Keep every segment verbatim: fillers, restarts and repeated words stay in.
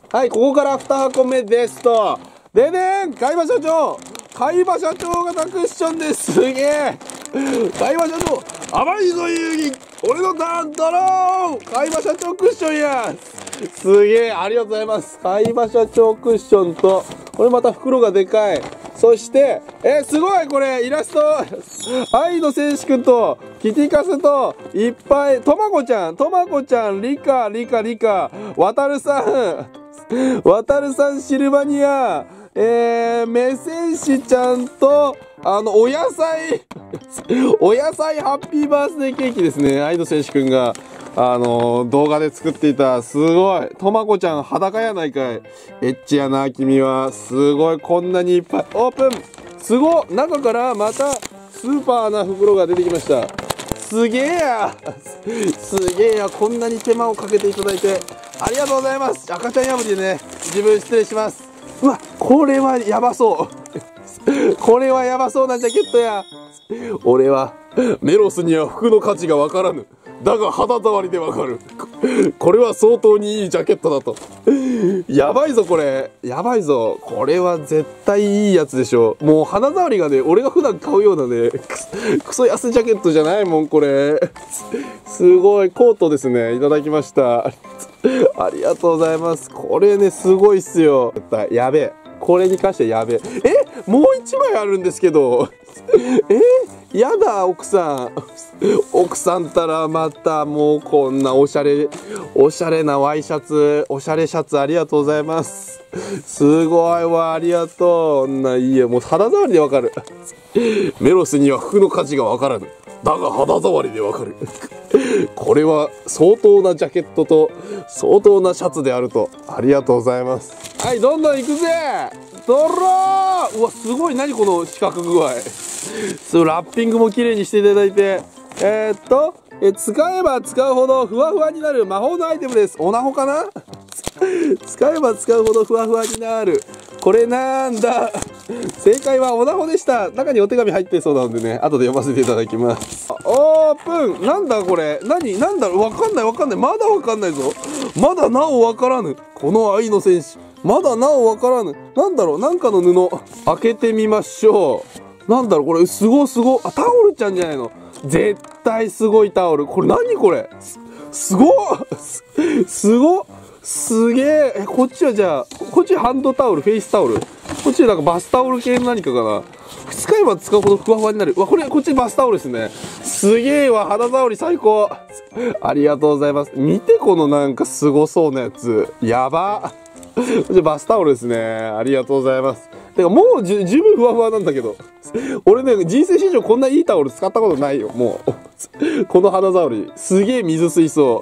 はい、ここからに箱目ですと。でねん、海馬社長海馬社長型クッションです。すげえ海馬社長、甘いぞ遊戯、俺のターンドローン、海馬社長クッションや。すげえ、ありがとうございます。海馬社長クッションと、これまた袋がでかい。そして、えー、すごいこれ、イラスト愛の戦士くんと、キティカスと、いっぱい、とまこちゃん、とまこちゃん、リカ、リカ、リカ、わたるさん、わたるさん、シルバニア、えー、メセンシちゃんと、あの、お野菜、お野菜ハッピーバースデーケーキですね。愛の戦士くんが、あのー、動画で作っていた、すごい。とまこちゃん裸やないかい。エッチやな、君は。すごい、こんなにいっぱい。オープン、すごっ、中からまた、スーパーな袋が出てきました。すげえやすげえや、こんなに手間をかけていただいて、ありがとうございます。赤ちゃん破りでね、自分失礼します。うわ、これはやばそうこれはやばそうなジャケットや。俺はメロスには服の価値がわからぬ、だが肌触りでわかる。これは相当にいいジャケットだと。やばいぞこれ、やばいぞ。これは絶対いいやつでしょ。もう肌触りがね、俺が普段買うようなね、クソ安ジャケットじゃないもんこれ。すごいコートですね、いただきました。ありがとうございます。これね、すごいっすよ。やべえ、これに関してやべえ。え、もう一枚あるんですけど。え、やだ奥さん。奥さんたらまたもうこんなおしゃれおしゃれなワイシャツ、おしゃれシャツありがとうございます。すごいわ、ありがとう。こんないいよ、もう肌触りでわかる。メロスには服の価値がわからぬ、だが肌触りでわかる。これは相当なジャケットと相当なシャツであると。ありがとうございます。はい、どんどん行くぜ。ドロー。うわ、すごい、何この四角具合。そう、ラッピングも綺麗にしていただいて、えー、っとえ使えば使うほどふわふわになる魔法のアイテムです。オナホかな。使えば使うほどふわふわになる、これなんだ。正解はオナホでした。中にお手紙入ってそうなのでね、後で読ませていただきます。オープン。なんだこれ、何なんだろう、わかんないわかんない、まだわかんないぞ。まだなおわからぬ、この愛の戦士、まだなおわからぬ。なんだろう、なんかの布開けてみましょう。なんだろうこれ、すごすご、あ、タオルちゃんじゃないの。絶対すごいタオル。これ何これ、す、すごっすごっ、すげえ。え、こっちはじゃあ、こっちハンドタオル、フェイスタオル。こっちなんかバスタオル系の何かかな。使えば使うほどふわふわになる。うわ、これ、こっちバスタオルですね。すげえわ、肌触り最高。ありがとうございます。見て、このなんかすごそうなやつ。やば。じゃあバスタオルですね。ありがとうございます。てかもうじゅ十分ふわふわなんだけど。俺ね、人生史上こんないいタオル使ったことないよ、もう。この肌触り。すげえ水吸いそう。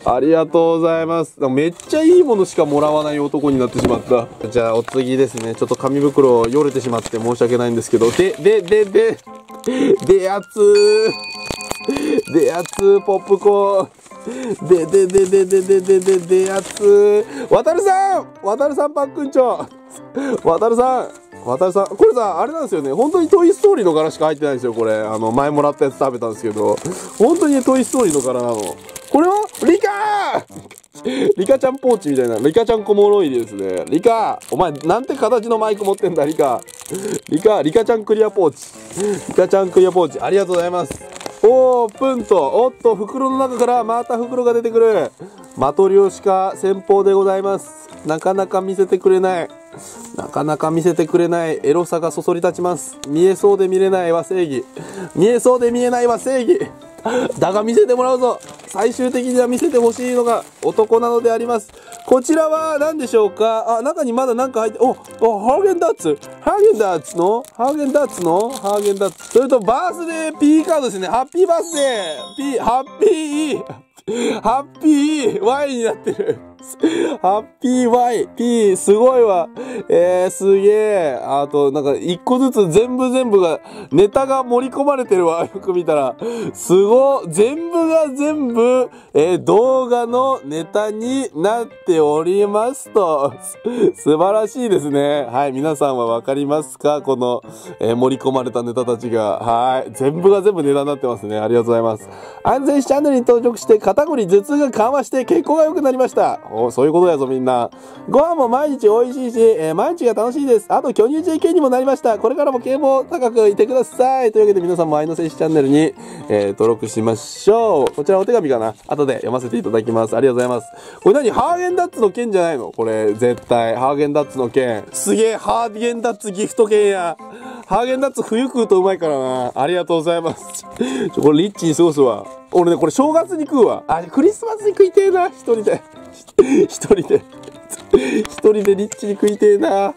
ありがとうございます。めっちゃいいものしかもらわない男になってしまった。じゃあお次ですね。ちょっと紙袋よれてしまって申し訳ないんですけど。で、で、で、で、でやつー。でやつー、ポップコーン。でででででででででやつー。わたるさんわたるさんパックンチョわたるさんわたるさん、これさ、あれなんですよね。本当にトイストーリーの柄しか入ってないんですよ、これ。あの、前もらったやつ食べたんですけど。本当にトイストーリーの柄なの。これはリカーリカちゃんポーチみたいな。リカちゃん小物入りですね。リカお前、なんて形のマイク持ってんだ、リカリカリカちゃんクリアポーチ。リカちゃんクリアポーチ。ありがとうございます。オープンと、おっと、袋の中からまた袋が出てくる。マトリョーシカ戦法でございます。なかなか見せてくれない。なかなか見せてくれないエロさがそそり立ちます。見えそうで見れないは正義。見えそうで見えないは正義。だが見せてもらうぞ。最終的には見せてほしいのが男なのであります。こちらは何でしょうか。あ、中にまだ何か入って、お、お、ハーゲンダッツ。ハーゲンダッツのハーゲンダッツのハーゲンダッツ。それとバースデー P カードですね。ハッピーバースデー P、ハッピーハッピー Y になってる。ハッピー Y、P、すごいわ。えー、すげえ。あと、なんか、一個ずつ全部全部が、ネタが盛り込まれてるわ。よく見たら。すごい。全部が全部、えー、動画のネタになっておりますと。素晴らしいですね。はい。皆さんはわかりますか？この、えー、盛り込まれたネタたちが。はい。全部が全部ネタになってますね。ありがとうございます。安全チャンネルに登録して、肩こり頭痛が緩和して血行が良くなりました。 お、そういうことやぞみんな。ご飯も毎日美味しいし、えー、毎日が楽しいです。あと巨乳 ジェーケー にもなりました。これからも啓蒙高くいてください。というわけで皆さんも愛の戦士チャンネルに、えー、登録しましょう。こちらお手紙かな、後で読ませていただきます。ありがとうございます。これ何、ハーゲンダッツの剣じゃないのこれ絶対ハーゲンダッツの剣。すげえ、ハーゲンダッツギフト剣や。ハーゲンダッツ冬食うとうまいからな。ありがとうございます。ちょこれリッチに過ごすわ。俺ねこれ正月に食うわ。あ、クリスマスに食いてえな。一人で一人で一人でリッチに食いてえな。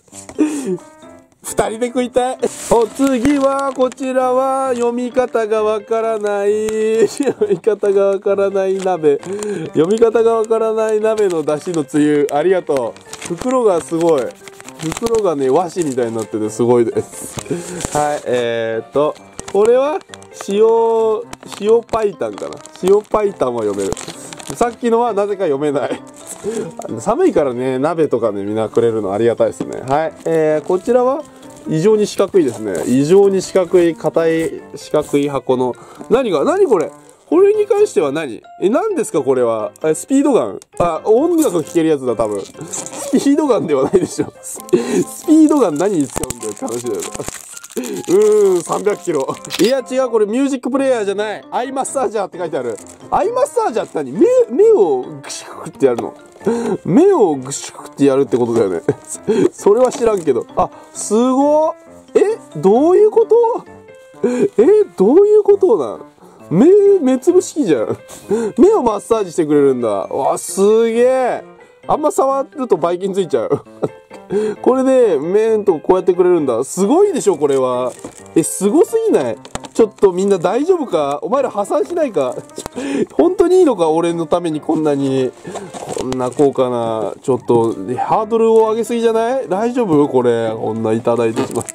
二人で食いたい。お次はこちらは読み方がわからない読み方がわからない鍋。読み方がわからない鍋の出汁のつゆ。ありがとう。袋がすごい。袋がね和紙みたいになっててすごいです。はい、えーっとこれは塩塩パイタンかな。塩パイタンは読める。さっきのはなぜか読めない。寒いからね鍋とかねみんなくれるのありがたいですね。はい、えー、こちらは異常に四角いですね。異常に四角い硬い四角い箱の何が何これ。これに関しては何え、何ですかこれは。スピードガン。あ、音楽聴けるやつだ多分。スピードガンではないでしょ。スピードガン何に使うんだよって話だよな。うーん、さんびゃくキロ。いや違う、これミュージックプレイヤーじゃない。アイマッサージャーって書いてある。アイマッサージャーって何？目、目をグシュってやるの。目をグシュってやるってことだよね。それは知らんけど。あ、すごー。え、どういうこと？え、どういうことなん？目、目つぶ式じゃん。目をマッサージしてくれるんだ。わ、すげえ。あんま触るとばい菌ついちゃう。これで、目んとこうやってくれるんだ。すごいでしょ、これは。え、すごすぎない？ちょっとみんな大丈夫か？お前ら破産しないか？本当にいいのか？俺のためにこんなに。こんな高価な、ちょっと、ハードルを上げすぎじゃない？大丈夫？これ。こんないただいてしまって。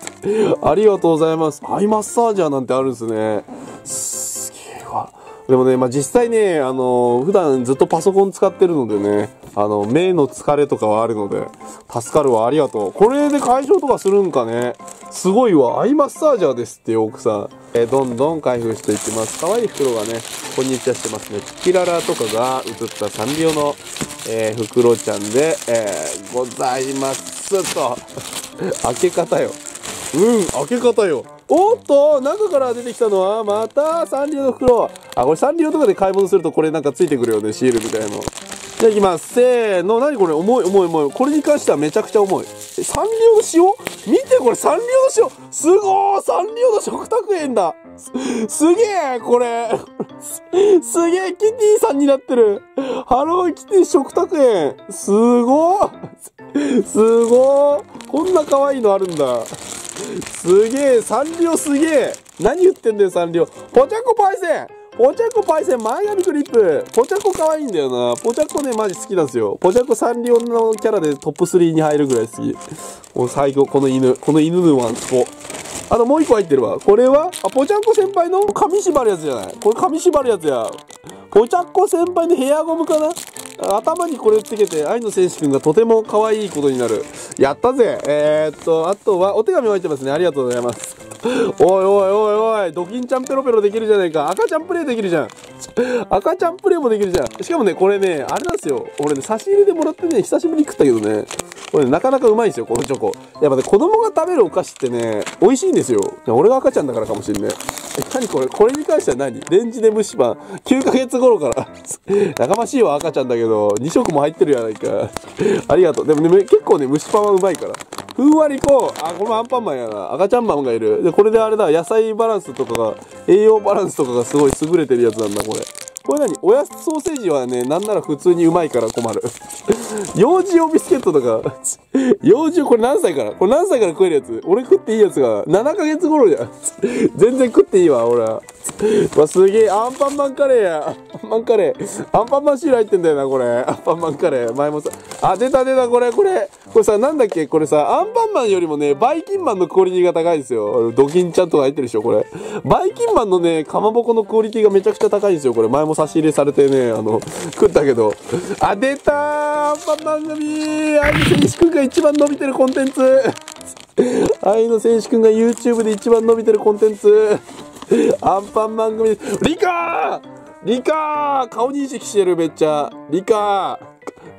ありがとうございます。アイマッサージャーなんてあるんですね。すげえわ。でもね、まあ、実際ね、あの、普段ずっとパソコン使ってるのでね、あの、目の疲れとかはあるので、助かるわ、ありがとう。これで解消とかするんかね。すごいわ、アイマッサージャーですってよ、奥さん。えー、どんどん開封していきます。可愛い袋がね、こんにちはしてますね。キキララとかが映ったサンリオの、えー、袋ちゃんで、えー、ございますと。開け方よ。うん、開け方よ。おっと、中から出てきたのは、またサンリオの袋。あ、これサンリオとかで買い物するとこれなんかついてくるよね、シールみたいなの。じゃあいきます。せーの。何これ？重い重い重い。これに関してはめちゃくちゃ重い。え、サンリオの塩？見てこれサンリオの塩。すごー！サンリオの食卓園だ。す、すげえこれ。すげえキティさんになってる。ハローキティ食卓園。すごー。すごー。こんな可愛いのあるんだ。すげえ、サンリオすげえ。何言ってんだよ、サンリオ。ポチャコパイセンポチャコパイセン前髪クリップ。ポチャコ可愛いんだよな。ポチャコね、マジ好きなんですよ。ポチャコサンリオのキャラでトップスリーに入るぐらい好き。もう最後、この犬。この犬のワンスポ。あともう一個入ってるわ。これは、あ、ポチャコ先輩の髪縛るやつじゃない？これ髪縛るやつや。ポチャコ先輩のヘアゴムかな？頭にこれつけて、愛の戦士くんがとても可愛いことになる。やったぜ。えー、っと、あとは、お手紙入ってますね。ありがとうございます。おいおいおいおい、ドキンちゃんペロペロできるじゃないか。赤ちゃんプレイできるじゃん。赤ちゃんプレイもできるじゃん。しかもね、これね、あれなんですよ。俺ね、差し入れでもらってね、久しぶりに食ったけどね。これ、ね、なかなかうまいんですよ、このチョコ。やっぱね、子供が食べるお菓子ってね、美味しいんですよ。俺が赤ちゃんだからかもしんね。え、何これ？これに関しては何？レンジで蒸しパン。きゅうかげつ頃から。やかましいわ、赤ちゃんだけど、に食も入ってるやないか。ありがとう。でもね、結構ね、蒸しパンはうまいから。ふんわりこう、あ、これもアンパンマンやな。赤ちゃんマンがいる。で、これであれだ、野菜バランスとかが、栄養バランスとかがすごい優れてるやつなんだ、これ。これ何？おやつソーセージはね、なんなら普通にうまいから困る。幼児用ビスケットとか、幼児用、これ何歳から？これ何歳から食えるやつ？俺食っていいやつが、ななかげつ頃じゃん。全然食っていいわ、俺は。わ、すげえ、アンパンマンカレーや。アンパンカレー。アンパンマンシール入ってんだよな、これ。アンパンマンカレー。前もさ、あ、出た出た、これ、これ。これさ、なんだっけ？これさ、アンパンマンよりもね、バイキンマンのクオリティが高いんですよ。ドキンちゃんとか入ってるでしょ、これ。バイキンマンのね、かまぼこのクオリティがめちゃくちゃ高いんですよ。これ、前も差し入れされてね、あの、食ったけど。あ、出たー！アンパンマン組！愛の戦士くんが一番伸びてるコンテンツ。愛の戦士くんが YouTube で一番伸びてるコンテンツ。アンパンマン組。リカー！リカー！顔認識してる、めっちゃ。リカー！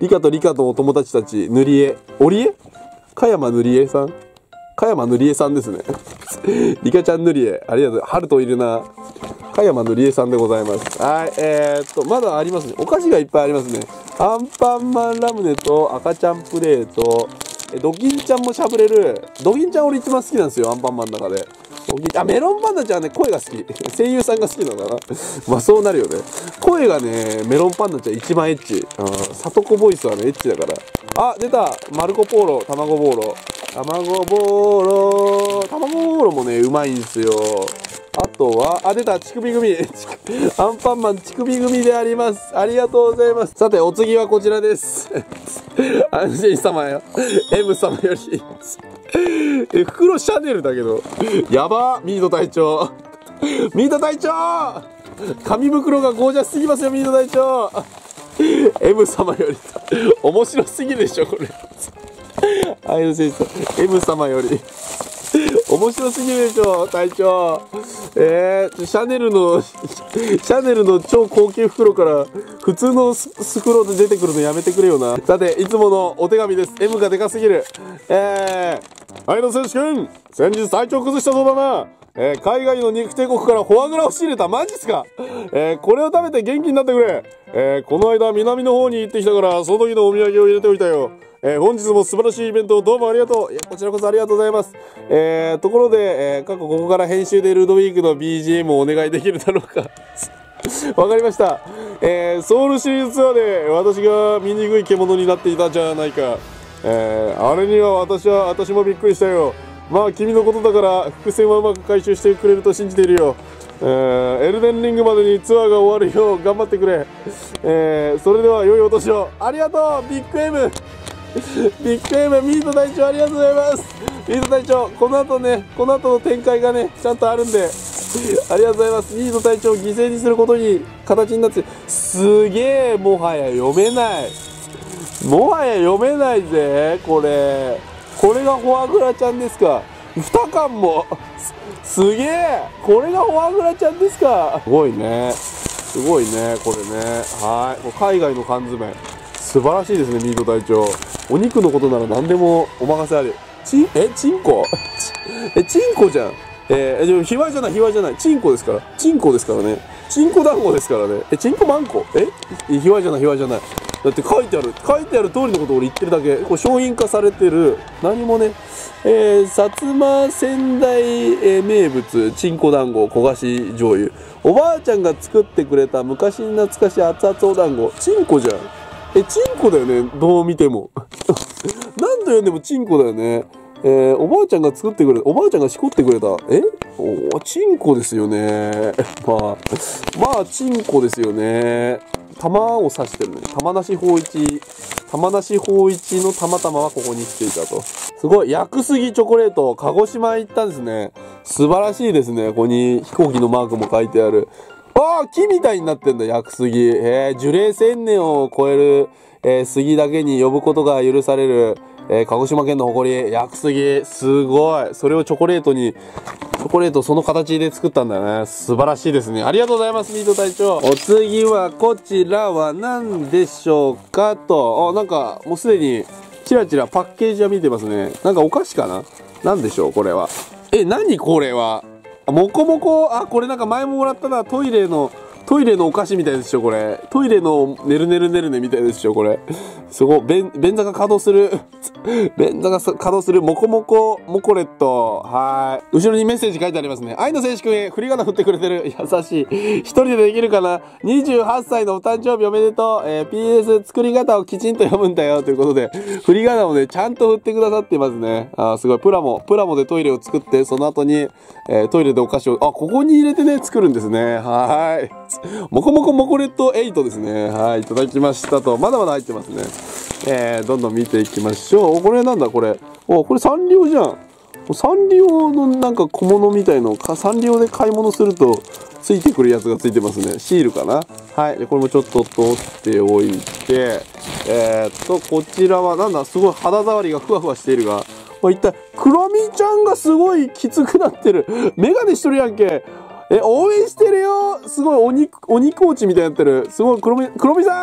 リカとリカとお友達たち、塗り絵。織江加山塗り絵さん加山塗り絵さんですね。リカちゃん塗り絵。ありがとう。ハルトいるな。加山塗り絵さんでございます。はい。えー、っと、まだありますね。お菓子がいっぱいありますね。アンパンマンラムネと赤ちゃんプレート。ドキンちゃんもしゃぶれる。ドキンちゃん俺一番好きなんですよ。アンパンマンの中で。あ、メロンパンダちゃんはね、声が好き。声優さんが好きなのかな。まあそうなるよね。声がね、メロンパンダちゃん一番エッチ。あー、サトコボイスはね、エッチだから。あ、出たマルコポーロ、卵ボーロ。卵ボーロ。卵ボーロもね、うまいんですよ。あとは、あ、出た乳首組。アンパンマン乳首組であります。ありがとうございます。さて、お次はこちらです。安心様よ。M 様より。え、袋シャネルだけど。やばミート隊長。ミート隊長紙袋がゴージャスすぎますよ、ミート隊長。M 様よりさ、面白すぎるでしょ、これ。あいの選手さん、M 様より。面白すぎるでしょ、隊長。えー、シャネルの、シャネルの超高級袋から普通のス袋で出てくるのやめてくれよな。さて、いつものお手紙です。M がでかすぎる。えー、愛の選手君、先日体調崩したそうだな。えー、海外の肉帝国からフォアグラを仕入れた。マジっすか。えー、これを食べて元気になってくれ。えー、この間南の方に行ってきたからその時のお土産を入れておいたよ。えー、本日も素晴らしいイベントをどうもありがとう。いや、こちらこそありがとうございます。えー、ところで、えー、過去ここから編集でルードウィークの ビージーエム をお願いできるだろうか。わかりました。えー、ソウルシリーズツアーで私が醜い獣になっていたじゃないか。えー、あれには私は、私もびっくりしたよ。まあ君のことだから伏線はうまく回収してくれると信じているよ。えー、エルデンリングまでにツアーが終わるよう頑張ってくれ。えー、それでは良いお年を。ありがとうビッグ M。ビッグ M ミート隊長ありがとうございます。ミート隊長、この後ね、この後の展開がね、ちゃんとあるんで、ありがとうございます。ミート隊長を犠牲にすることに形になって、すげえ、もはや読めない。もはや読めないぜ、これ。これがフォアグラちゃんですか。にかんも。す、すげえ。これがフォアグラちゃんですか。すごいね。すごいね、これね。はい。海外の缶詰。素晴らしいですね、ミート隊長。お肉のことなら何でもお任せあれ。ちん、え、チンコえ、チンコじゃん。えー、でも、ひわじゃない、ひわじゃない。チンコですから。チンコですからね。チンコ団子ですからね。え、チンコマンコえひわじゃない、ひわじゃない。だって書いてある。書いてある通りのことを俺言ってるだけ。これ商品化されてる。何もね。えー、薩摩仙台、えー、名物、チンコ団子、焦がし醤油。おばあちゃんが作ってくれた昔懐かしい熱々お団子。チンコじゃん。え、チンコだよね。どう見ても。何度読んでもチンコだよね。えー、おばあちゃんが作ってくれた。おばあちゃんがしこってくれた。えおチンコですよね。まあ、まあ、チンコですよね。玉を刺してるね。玉なし法一。玉なし法一のたまたまはここに来ていたと。すごい。屋久杉チョコレート。鹿児島行ったんですね。素晴らしいですね。ここに飛行機のマークも書いてある。ああ、木みたいになってんだ、屋久杉。えー、樹齢千年を超える、えー、杉だけに呼ぶことが許される、えー、鹿児島県の誇り、屋久杉。すごい。それをチョコレートに、チョコレートその形で作ったんだよね。素晴らしいですね。ありがとうございます、ミート隊長。お次はこちらは何でしょうかと。あ、なんかもうすでにチラチラパッケージは見てますね。なんかお菓子かな。なんでしょう、これは。え、何これは。もこもこ、あ、これなんか前ももらったな。トイレの、トイレのお菓子みたいですよ、これ。トイレのねるねるねるねみたいですよ、これ。すごい。便、便座が稼働する。便座が稼働する。もこもこ、モコレット。はい。後ろにメッセージ書いてありますね。愛の選手くんへ、振り仮名振ってくれてる。優しい。一人でできるかな ?にじゅうはっさいのお誕生日おめでとう。えー、ピーエス 作り方をきちんと読むんだよ。ということで、振り仮名をね、ちゃんと振ってくださっていますね。あー、すごい。プラモ、プラモでトイレを作って、その後に、えー、トイレでお菓子を、あ、ここに入れてね、作るんですね。はい。もこもこモコレットエイトですね。はい。いただきましたと。まだまだ入ってますね。えー、どんどん見ていきましょう。これなんだこれ。お、これサンリオじゃん。サンリオのなんか小物みたいのか、サンリオで買い物するとついてくるやつがついてますね。シールかな。はい。で、これもちょっと取っておいて、えー、っと、こちらはなんだ、すごい肌触りがふわふわしているが、一体、クロミちゃんがすごいきつくなってる。メガネしとるやんけ。え、応援してるよ。すごい鬼、鬼コーチみたいになってる。すごい、クロミ、クロミさん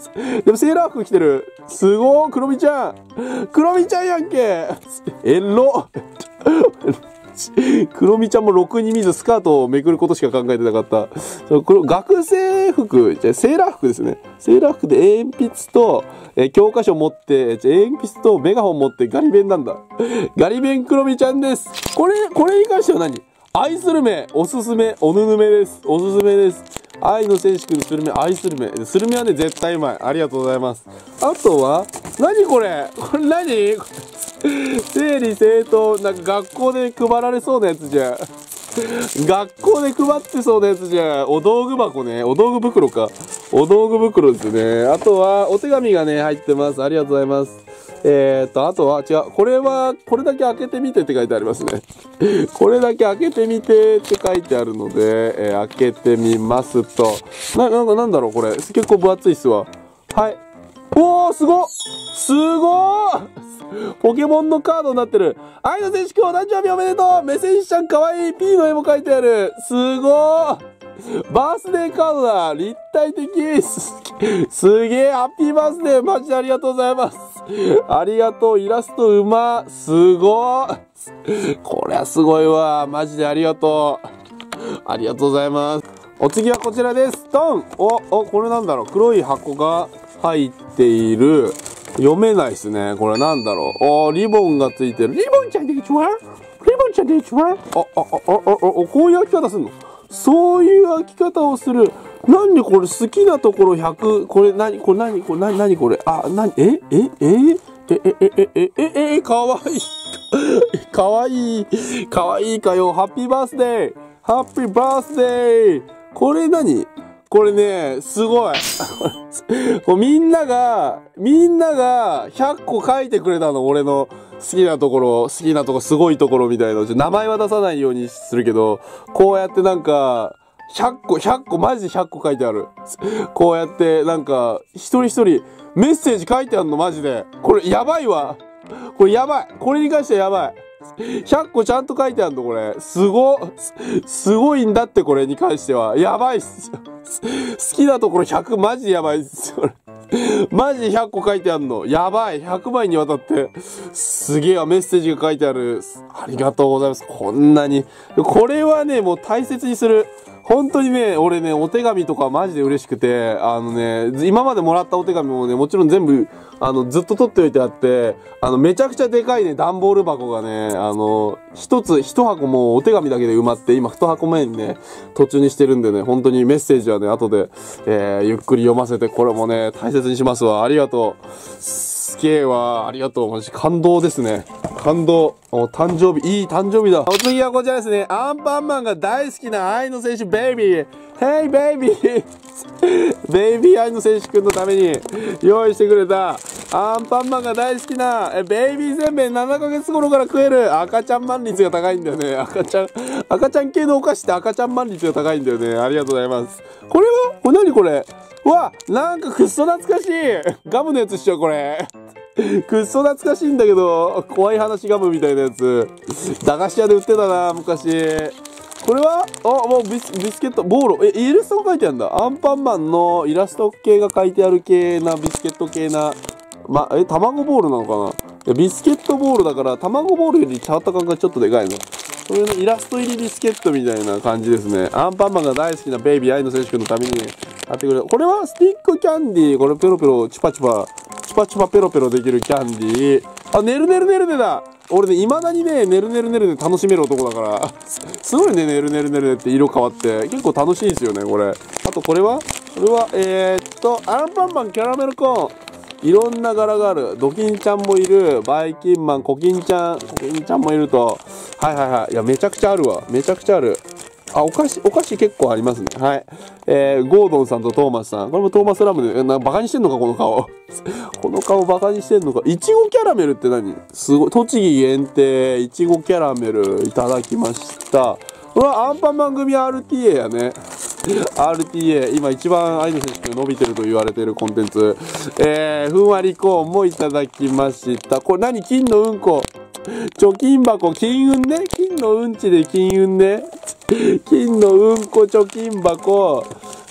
でもセーラー服着てる。すごー、クロミちゃん。クロミちゃんやんけ。えろ。クロミちゃんもろくに見ずスカートをめくることしか考えてなかった。これ学生服、じゃセーラー服ですね。セーラー服で鉛筆と、え教科書持って、鉛筆とメガホン持ってガリ弁なんだ。ガリ弁クロミちゃんです。これ、これに関しては何？愛スルメ、おすすめ、おぬぬめです。おすすめです。愛の選手くんのスルメ、愛スルメ。スルメはね、絶対うまい。ありがとうございます。あとは、何これ？これ何？整理整頓、なんか学校で配られそうなやつじゃん。学校で配ってそうなやつじゃん。お道具箱ね。お道具袋か。お道具袋ですね。あとは、お手紙がね、入ってます。ありがとうございます。えーと、あとは、違う。これは、これだけ開けてみてって書いてありますね。これだけ開けてみてって書いてあるので、えー、開けてみますと。な、なんかなんだろうこれ。結構分厚いっすわ。はい。おー、すごっすごーポケモンのカードになってる。愛の選手くんお誕生日おめでとう。メッセージちゃんかわいい。P の絵も描いてある。すごーバースデーカードだ。立体的。す, すげえ。ハッピーバースデー。マジでありがとうございます。ありがとう。イラストうま。すごーこれはすごいわ。マジでありがとう。ありがとうございます。お次はこちらです。ドンお、お、これなんだろう。黒い箱が入っている。読めないっすね。これなんだろう。おー、リボンがついてる。リボンちゃんでいちわリボンちゃんでいちわあ、あ、あ、あ、あ、あ、こういう開き方すんの？そういう開き方をする。なんでこれ好きなところひゃく、これ何これ何これ何何これあ、なにえええええええええええかわいい。かわいい。かわいいかよ。ハッピーバースデーハッピーバースデーこれ何これね、すごい。こうみんなが、みんながひゃっこ書いてくれたの、俺の好きなところ、好きなところ、すごいところみたいな。名前は出さないようにするけど、こうやってなんか、ひゃっこ、ひゃっこ、マジでひゃっこ書いてある。こうやって、なんか、一人一人、メッセージ書いてあるの、マジで。これ、やばいわ。これ、やばい。これに関してはやばい。ひゃっこちゃんと書いてあるのこれ。すご、すごいんだってこれに関しては。やばいっすよ。好きなところひゃくマジでやばいっすよ。マジでひゃっこ書いてあるの。やばい。ひゃくまいにわたって。すげえわ。メッセージが書いてある。ありがとうございます。こんなに。これはね、もう大切にする。本当にね、俺ね、お手紙とかマジで嬉しくて、あのね、今までもらったお手紙もね、もちろん全部、あの、ずっと取っておいてあって、あの、めちゃくちゃでかいね、段ボール箱がね、あの、一つ、一箱もうお手紙だけで埋まって、今二箱目にね、途中にしてるんでね、本当にメッセージはね、後で、えー、ゆっくり読ませて、これもね、大切にしますわ。ありがとう。すげえわ。ありがとう。マジ感動ですね。感動。お、誕生日、いい誕生日だ。お次はこちらですね。アンパンマンが大好きな愛の選手、ベイビー。ヘイベイビーベイビー愛の選手くんのために用意してくれたアンパンマンが大好きなえベイビーせんべいななかげつ頃から食える赤ちゃん満率が高いんだよね。赤ちゃん、赤ちゃん系のお菓子って赤ちゃん満率が高いんだよね。ありがとうございます。これはこれ何これうわ、なんかくっそ懐かしいガムのやつっしょ、これ。くっそ懐かしいんだけど、怖い話ガムみたいなやつ。駄菓子屋で売ってたな、昔。これはあ、もうビス、ビスケット、ボーロ。え、イラストが書いてあるんだ。アンパンマンのイラスト系が書いてある系な、ビスケット系な。ま、え、卵ボールなのかないや、ビスケットボールだから、卵ボールよりチャート感がちょっとでかいの。これのイラスト入りビスケットみたいな感じですね。アンパンマンが大好きなベイビー愛の選手くんのために買ってくれる。これはスティックキャンディー。これペロペロ、チュパチュパ、チュパチュパペロペロできるキャンディー。あ、ねるねるねるねだ。俺ね、未だにね、ねるねるねるね楽しめる男だから。すごいね、ねるねるねるねって色変わって。結構楽しいんですよね、これ。あとこれはこれは、えー、っと、アンパンマンキャラメルコーン。いろんな柄がある。ドキンちゃんもいる。バイキンマン、コキンちゃん、コキンちゃんもいると。はいはいはい。いや、めちゃくちゃあるわ。めちゃくちゃある。あ、お菓子、お菓子結構ありますね。はい。えー、ゴードンさんとトーマスさん。これもトーマスラムで、えなバカにしてんのか、この顔。この顔バカにしてんのか。いちごキャラメルって何？すごい。栃木限定、いちごキャラメルいただきました。これはアンパンマン組 アールティーエー やね。アールティーエー、今一番愛の選手伸びてると言われているコンテンツ。えー、ふんわりコーンもいただきました。これ何？金のうんこ。貯金箱、金運ね。金のうんちで金運ね。金のうんこ貯金箱。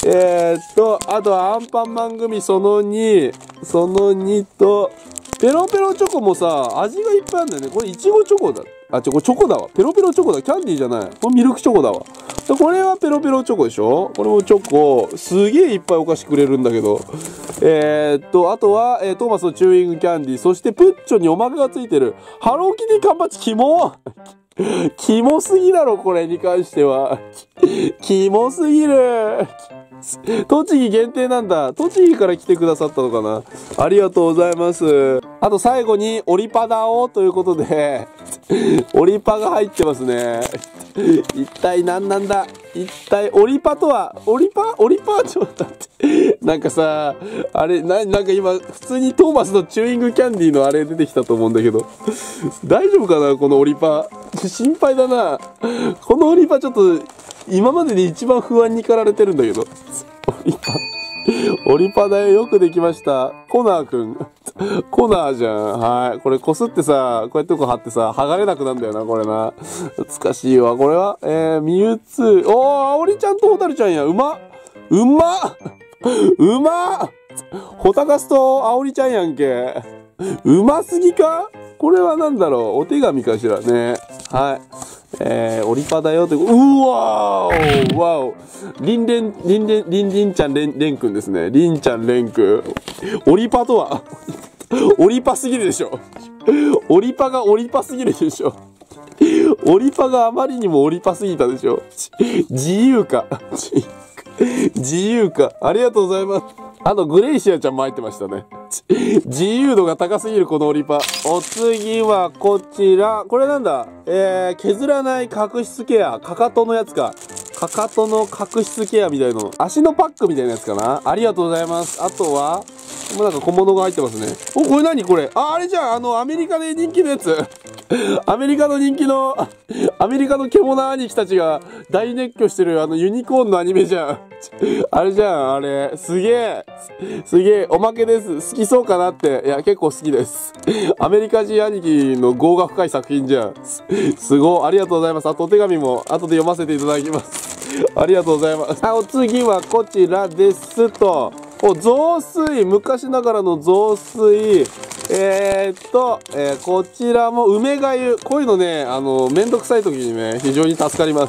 えー、っと、あとはアンパンマン組そのに、そのにと、ペロペロチョコもさ、味がいっぱいあるんだよね。これいちごチョコだ。あ、ちょ、これチョコだわ。ペロペロチョコだ。キャンディーじゃない。これミルクチョコだわ。これはペロペロチョコでしょ。これもチョコ。すげえいっぱいお菓子くれるんだけど。えー、っと、あとは、えー、トーマスのチューイングキャンディー。そしてプッチョにおまけがついてる。ハローキティ缶バッジ、キモキモすぎだろ、これに関しては。キモすぎる。栃木限定なんだ。栃木から来てくださったのかな。ありがとうございます。あと最後に、オリパダをということで、オリパが入ってますね。一体何なんだ。一体、オリパとは、オリパオリパちょっと待って。なんかさ、あれ、な、なんか今、普通にトーマスのチューイングキャンディーのあれ出てきたと思うんだけど。大丈夫かなこのオリパ。心配だな。このオリパちょっと、今までで一番不安に駆られてるんだけど。オリパ。オリパだよ。よくできました。コナーくん。コナーじゃん。はい。これこすってさ、こうやってこう貼ってさ、剥がれなくなんだよな、これな。懐かしいわ。これは、えー、ミュウツー。おー、アオリちゃんとホタルちゃんや。うまっうまっうまっホタガスとアオリちゃんやんけ。うますぎかこれはなんだろうお手紙かしらね。はい。えー、オリパだよって、うわーわおリンレン、リンレン、リンリンちゃんレン、レンくんですね。リンちゃんレンくん。オリパとは、オリパすぎるでしょ。オリパがオリパすぎるでしょ。オリパがあまりにもオリパすぎたでしょ。自由か。自由か。ありがとうございます。あと、グレイシアちゃんも入ってましたね。自由度が高すぎるこのオリパ。お次はこちら。これなんだえー、削らない角質ケア。かかとのやつか。かかとの角質ケアみたいなの。足のパックみたいなやつかな。ありがとうございます。あとは、もうなんか小物が入ってますね。お、これ何これあ、あれじゃん。あの、アメリカで人気のやつ。アメリカの人気の、アメリカの獣兄貴たちが大熱狂してるあのユニコーンのアニメじゃん。あれじゃん、あれ。すげえ。すげえ。おまけです。好きそうかなって。いや、結構好きです。アメリカ人兄貴の業が深い作品じゃん。すごい。ありがとうございます。あとお手紙も後で読ませていただきます。ありがとうございます。あ、お次はこちらですと。お、雑炊。昔ながらの雑炊。えー、っと、えー、こちらも梅がゆ。こういうのね、あの、めんどくさい時にね、非常に助かります。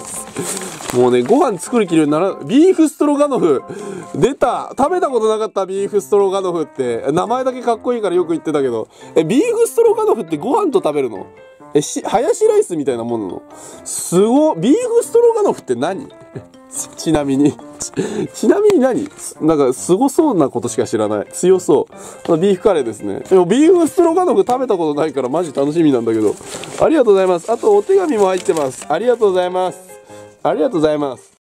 もうね、ご飯作る気になら、ビーフストロガノフ。出た。食べたことなかったビーフストロガノフって。名前だけかっこいいからよく言ってたけど。え、ビーフストロガノフってご飯と食べるの？え、し、ハヤシライスみたいなものなの？すご。ビーフストロガノフって何？ちなみに。ちなみに何？なんか、すごそうなことしか知らない。強そう。ビーフカレーですね。でも、ビーフストロガノフ食べたことないから、マジ楽しみなんだけど。ありがとうございます。あと、お手紙も入ってます。ありがとうございます。ありがとうございます。